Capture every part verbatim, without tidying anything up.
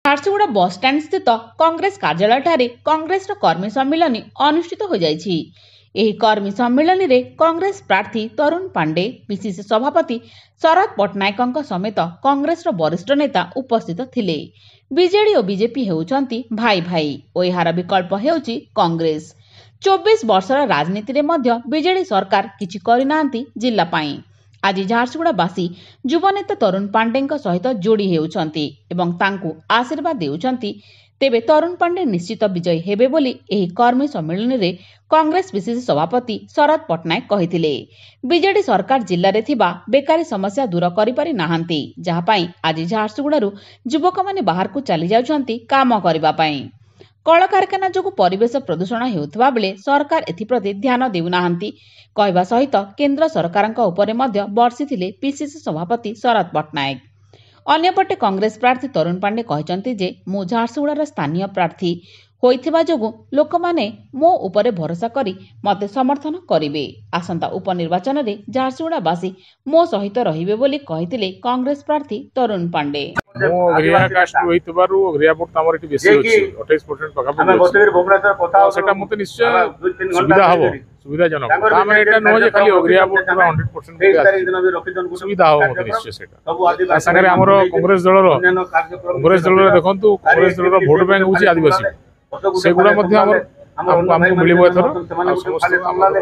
Jharsuguda bus stand स्थित कांग्रेस कार्यालय ठारे कांग्रेस कर्मी सम्मेलन अनुष्ठित हो जाइछि। एही कर्मी सम्मेलन रे कांग्रेस प्रार्थी तरुण पांडे, पीसीसी सभापति शरद पट्टनायक समेत कांग्रेस वरिष्ठ नेता उपस्थित थिले। बीजेडी और बीजेपी हेउचंती भाई भाई और एहार विकल्प हेउची कांग्रेस। चौबीस वर्षर राजनीति रे मध्य बीजेडी सरकार किछि करिनांती जिल्ला पाई। आज झारसुगुड़ावासी युवनेता तरुण पांडे सहित जोड़ी हेउचंती एवं तांकु आशीर्वाद देउचंती। तेबे तरुण पांडे निश्चित विजयी हेबे बोली एही कर्मी सम्मेलन रे कांग्रेस पीसीसी सभापति शरद पट्टनायक कहिथिले। बीजेडी सरकार जिल्ला रे थिबा बेकारी समस्या दूर करि पारि नाहांती, जहा पाई आज झारसुगुड़ारू युवक माने बाहर को चली जाउछंती काम करिबा पाई। कल कारखाना जो परिवेश प्रदूषण हेउथबा बेले सरकार एथिप्रति ध्यान देउनाहांती कहवा सहित केंद्र सरकार उपरे मध्य बर्षिथिले पीसीसी सभापति शरद पट्टनायक। अन्यपटे कांग्रेस प्रार्थी तरुण पांडे कहचंती जे मु झारसुगुड़ार स्थानीय प्रार्थी होइथिबा जोगु लोक माने मो उपरे भरोसा करी मते समर्थन करिवे। आसंता उपनिर्वाचन रे झारसुगुड़ावासी मो सहित रहिबे बोली कहिथिले कांग्रेस प्रार्थी तरुण पांडे। मो अग्रिया कास्ट होइतबारु अग्रिया वोट हमर एटी बेसी अछि अट्ठाईस परसेंट पका पड़ो सेटा मते निश्चय सुविधा हबो सुविधाजनक हम एटा न जे खाली अग्रिया वोट पूरा सौ परसेंट सुविधा हबो मते निश्चय सेटा संगे हमर कांग्रेस दलर कांग्रेस दलर देखंतु कांग्रेस दलर वोट बैंक होछि आदिवासी सेगुडा मध्ये हमर हमको मिलिबो एथर समस्त हमर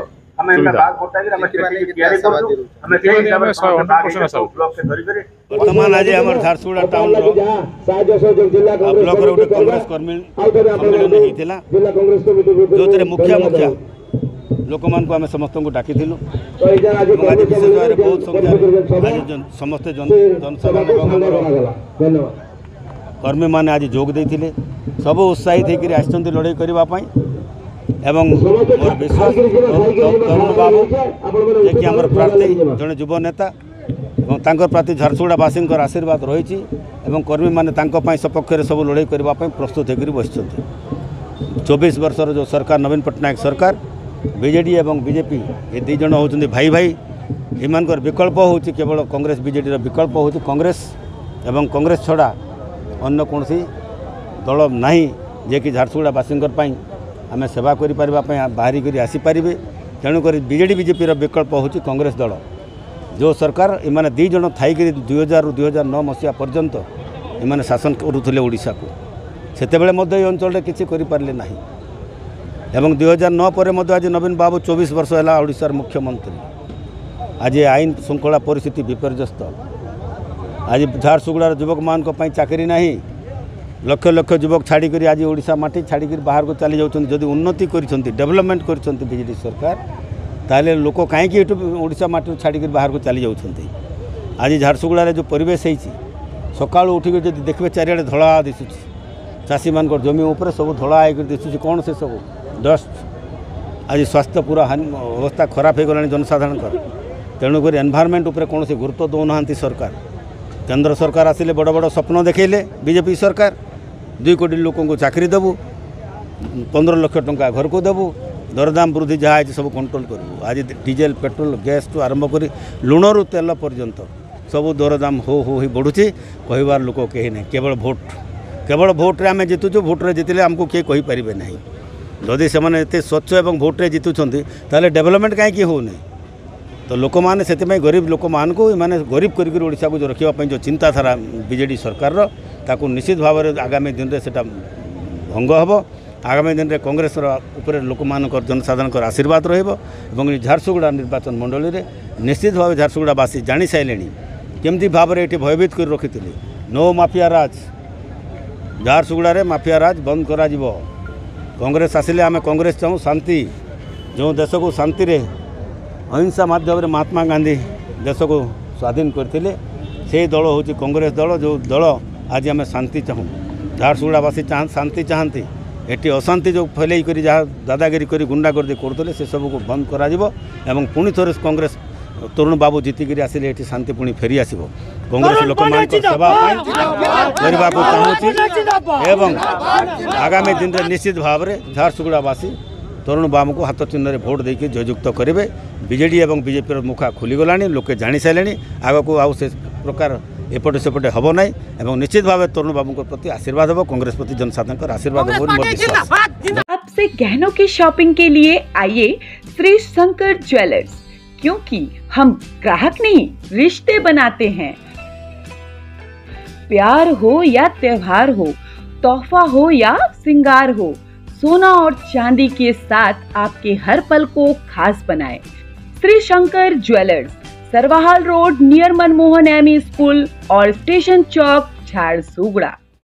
वर्तमान आज आम झारसुगुड़ा टाउन ब्लॉक गोटे कांग्रेस कर्मी सम्मेलन होता जो मुखिया मुखिया लोक मान आम समस्त डाकी आज विशेष भाव में बहुत संख्या समस्त जनसाधारण कर्मी मैंने आज जोग देते सब उत्साहित होकर आसछन्ति लड़ाई करने एवं मोर विश्वास तरुण बाबू जे कि आमर प्रार्थी जड़े युव नेता और प्रति झारसुगुड़ावासी आशीर्वाद रही कर्मी मैंने सपक्ष सब लड़ाई करने प्रस्तुत होकर बस चौबीस वर्षर जो सरकार नवीन पट्टनायक सरकार बीजेडी एवं बीजेपी ये दुई जन होती भाई भाई इन विकल्प हो केवल कांग्रेस बीजेडी विकल्प हो कांग्रेस एवं कांग्रेस छड़ा अन्य कौन दल ना जे कि झारसुगुड़ावासी आम सेवा कर बाहरी कर आसीपारे तेणुक बीजेडी बीजेपी विकल्प हो कांग्रेस दल जो सरकार इमाने दी जन थी दुई हजार रु दुई हजार नौ मसीहा पर्यंत इमाने शासन करुले ओडिशा को सेतेबेले अंचल किसी करें ना एवं दुई हजार नौ पर आज नवीन बाबू चौबीस वर्ष है ओडिशार मुख्यमंत्री आज आईन श्रृंखला परिस्थिति विपर्यस्त आज झारसुगुड़ार युवक मान चाकरी ना लक्ष लक्ष युवक छाड़ी आज ओडिशा माटी छाड़ी बाहर को चली जाऊँ जदि उन्नति कर डेवलपमेंट कर बीजेडी सरकार ताले लोक कहीं ओडिशा माटी छाड़ी बाहर को चली जाऊँ आज झारसुगुड़ा जो परिवेश होती सका उठिक जब देखिए चारिड़े धड़ा दिशुच चाषी मान जमी उपर सब धड़ा होकर दिशुच कौन से सब डस्ट आज स्वास्थ्य पूरा अवस्था खराब हो गला जनसाधारण तेणुक एनवायरमेंट उपर कौन से गुरुत्व दौना सरकार केंद्र सरकार आसिले बड़ बड़ स्वप्न देखले बीजेपी सरकार दुई कोटी लोक को चाकरी देवु पंद्रह लक्ष टंका घर को देवु दरदाम वृद्धि जहाँ है सब कंट्रोल करूँ आज डीजेल पेट्रोल गैस टू आरंभ कर लुण रु तेल पर्यंत सब दरदाम हो हो ही बढ़ुची कहबार लोक कहीं नहीं केवल भोट केवल भोट्रे आम जितुचु भोट्रे जितले आमको किए कहींपारे ना जदि से स्वच्छ और भोट्रे जितुंट ताले डेवलपमेंट कहीं होनी तो लोक मैंने से गरीब लोक मान को माने गरीब कर ओडिशा को जो रखापी जो चिंताधारा बीजेडी सरकार ताकू निश्चित भाव में आगामी दिन में सेटा भंग हम आगामी दिन में कांग्रेस उपर लोक मान जनसाधारण आशीर्वाद रही झारसुगुड़ा निर्वाचन मंडली में निश्चित भाव झारसुगुड़ावासी जानी सारे केमती भाव में ये भयभीत कर रखी नो माफिया राज झारसुगुड़ा माफिया राज बंद करा कांग्रेस आसिले आम कांग्रेस चाहूँ शांति जो देश को शांति अहिंसा माध्यम महात्मा गांधी देश को स्वाधीन करते से दल हूँ कांग्रेस दल जो दल आज आम शांति चाहूँ झारसुगुड़ावासी चाह शांति चाहती एटी अशांति जो फैल कर जहाँ दादागिरी कर गुंडागर्दी करते से सब को बंद करा एवं पुणी थे कांग्रेस तरुण बाबू जीतिक आसिले ये शांति पुणी फेरी आसो कांग्रेस लोक सेवा करने को चाहूँगी एवं आगामी दिन में निश्चित भाव में झारसुगुड़ावासी तरुण बाबू को हाथ चिन्ह भोट देकर जययुक्त करेंगे बीजेडी और बीजेपी मुखा खुलीगला लोके जानी सारे आग को आउ से प्रकार एपटे सेपटे हम ना एवं निश्चित भाव तरुण बाबू प्रति आशीर्वाद हो कांग्रेस प्रति जनसाधारण आशीर्वाद हो मोर विश्वास। अब से गहनों की शॉपिंग के लिए आइए श्री शंकर ज्वेलर्स, क्योंकि हम ग्राहक नहीं रिश्ते बनाते हैं। प्यार हो या त्योहार हो, तोहफा हो या सिंगार हो, सोना और चांदी के साथ आपके हर पल को खास बनाए। Shri Shankar jewellers, Sarwahal road near Manmohan M E school और स्टेशन चौक, झारसुगड़ा।